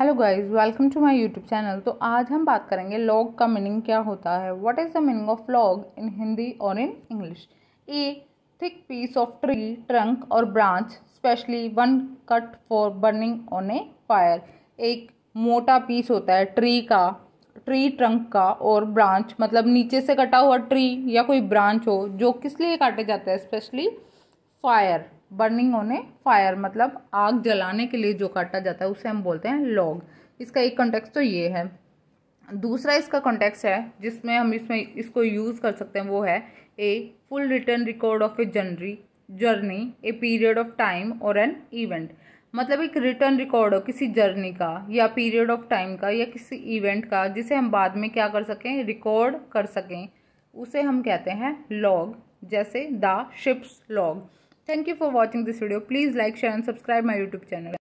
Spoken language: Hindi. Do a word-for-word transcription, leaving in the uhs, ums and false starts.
Hello guys, welcome to my YouTube channel. तो आज हम बात करेंगे लॉग का मीनिंग क्या होता है। What is the meaning of log in Hindi और in English. A thick piece of tree trunk और branch especially one cut for burning on a fire. एक मोटा पीस होता है ट्री का, ट्री ट्रंक का, और ब्रांच मतलब नीचे से कटा हुआ ट्री या कोई ब्रांच हो जो किस लिए काटे जाते हैं, especially fire. Burning on a fire मतलब आग जलाने के लिए जो काटा जाता है उसे हम बोलते हैं लॉग। इसका एक कॉन्टेक्स्ट तो ये है। दूसरा इसका कॉन्टेक्स्ट है जिसमें हम इसमें इसको यूज़ कर सकते हैं, वो है a full written record of a journey journey a period of time और एन इवेंट। मतलब एक रिटर्न रिकॉर्ड हो किसी जर्नी का या पीरियड ऑफ टाइम का या किसी इवेंट का, जिसे हम बाद में क्या कर सकें, रिकॉर्ड कर सकें, उसे हम कहते हैं लॉग। जैसे the ship's log. Thank you for watching this video. Please like, share and subscribe my YouTube channel.